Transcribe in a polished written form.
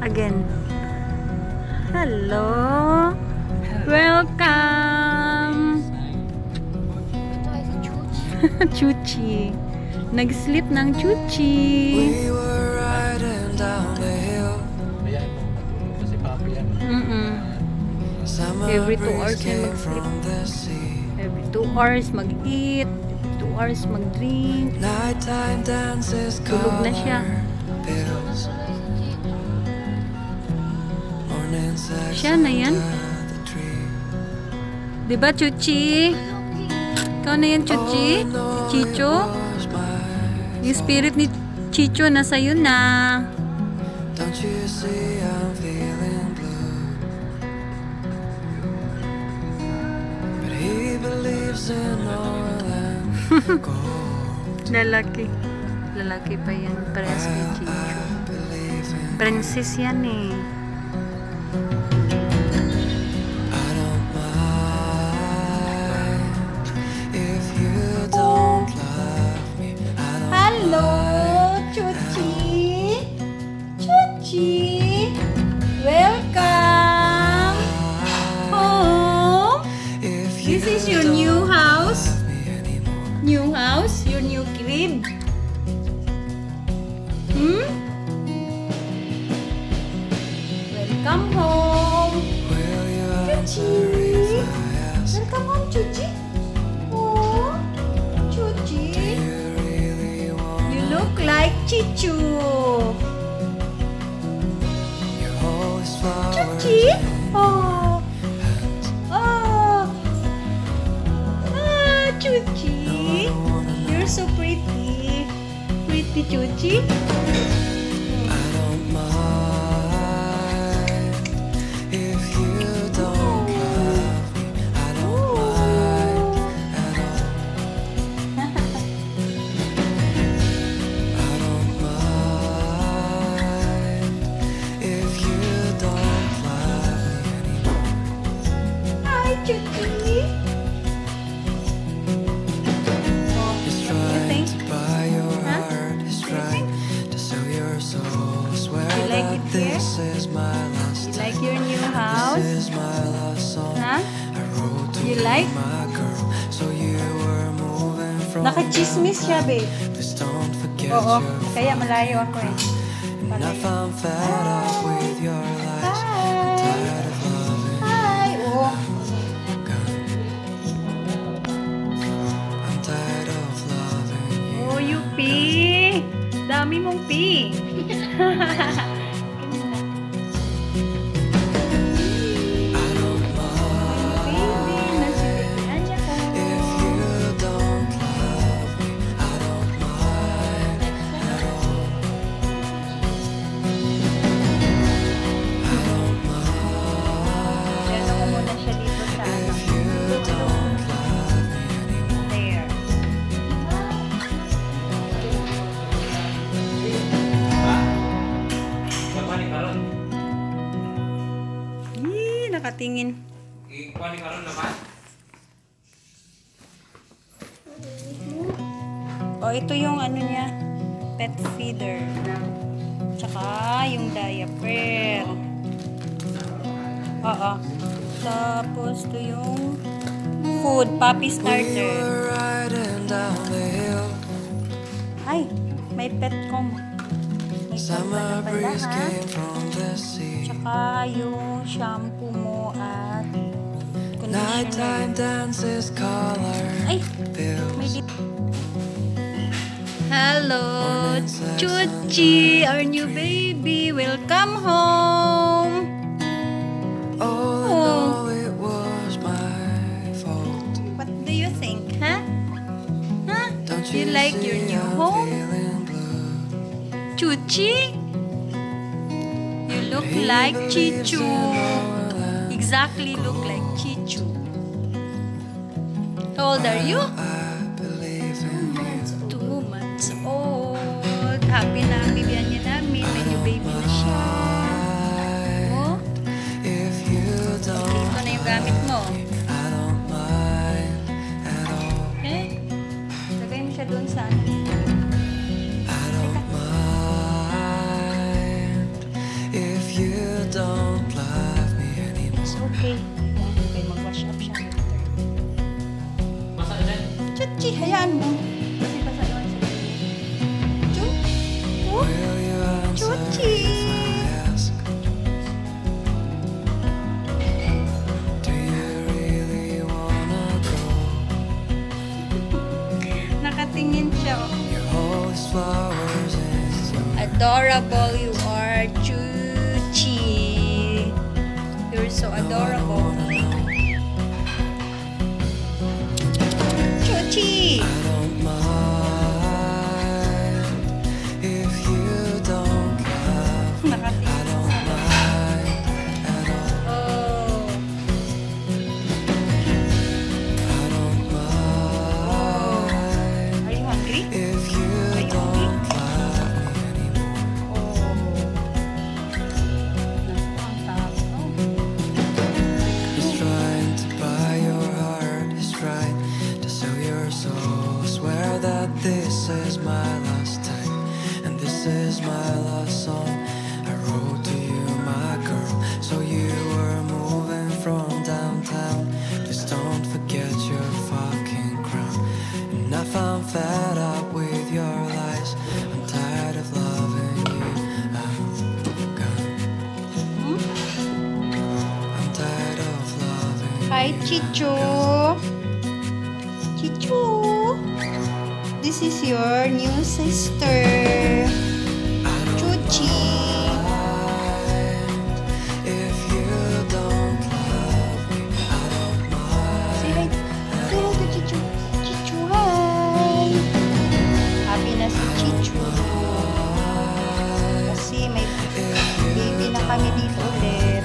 Again. Hello. Welcome. Chuchi. Nag-sleep ng Chuchi. We were riding down the hill. Every 2 hours na mag-sleep. Every 2 hours mag-eat. 2 hours mag-drink. Nighttime dances, Tulog na siya. pills. Morning sex Siya na yan. under the tree. Diba, Chuchi? Ikaw na yan, Chuchi? Chicho? Was my Yung spirit ni Chicho nasa yun na. Don't you see I'm feeling blue? But he believes in oil and gold. Lalaki. Lalaki pa yan. Parehas kay Chicho. I believe in Princess yan eh. I don't mind if you don't love me. I don't Hello, Chuchi. Chuchi. Welcome home. if you This is your new house. love me anymore. New house, your new crib. Welcome home. Will you answer if I ask? Welcome home, Chuchi. Oh, Chuchi. You really want You look like Chichu. your holy flowers? Chuchi. Oh. Oh. Ah, Chuchi. You're so pretty. Pretty Chuchi. I don't mind if you don't love me. I don't mind at all. I don't mind if you don't love me anymore. Hi, Chuchi. He's What do you think? trying to buy your Huh? heart. He's What do you trying to sell your soul. Swear You like that it here? this is my last You time. like your new This house? is my last song. Huh? I wrote to You like? my girl. So you were moving from Nakachismis siya, babe. Please don't forget Oo, your kaya malayo ako eh. And if I'm fed up with your lies, I'm tired of loving Hi! Oo. I'm tired of loving you. Oh, you pee! Dami mong pee! I don't mind Baby, nasilihan niya ko. if you don't love me. I don't mind at all. I don't mind Diyan ako muna siya dito sa ano. if you don't love me anymore. There. Ih, nakatingin. Ikuha ni karon na ba? Oh, ito yung ano niya, pet feeder. Tsaka yung diaper. Oo. Tapos ito yung food, puppy We starter. were riding down the hill. Ay, may pet com. May pet Summer pala breeze ha. came from the sea. Tsaka yung shampoo mo at Nighttime conditioner. dances, color Ay, may pills. di- Hello, Chuchi, our new baby. Welcome home. All in all, it was my fault. What do you think, huh? Huh? Don't You like your see new I'm home? feeling blue? Chuchi? You look like Chichu. Exactly look like Chichu. How old are you? I believe in you. 2 months old. Happy na ang bibigyan niya namin. May new baby na siya. Oh, If you don't, dito na yung gamit mo. I don't mind at all. Eh? Lagay mo siya doon sa ano. I don't mind if you Hayaan mo. Kasi basa naman sila. Chu? Oh, Will you answer Chuchi. if I ask? Do you really wanna go? Nakatingin siya. Oh. Your holiest flowers in bloom. Adorable you are, Chuchi. You're so adorable. Chuchi! I don't mind if you don't love me. I Nakatingin don't siya. mind at all. Oh. I don't mind Are you hungry? if you Are you don't love me anymore. Oh. Naku, ang tao. He's trying to buy your heart. He's trying to sell your soul. Swear that this is my last time, and this is my last song I wrote to you, my girl. So you were moving from downtown. Just don't forget your fucking crown. And I found fed up with your lies. I'm tired of loving you. I'm gone. I'm tired of loving Hi, you. Chicho. Chicho. This is your new sister. Chuchi. If you don't love me, I don't mind. Say hi. Say hi to Chicho. Chicho, hi. Happy na si Chicho. Kasi may baby na kami dito ulit.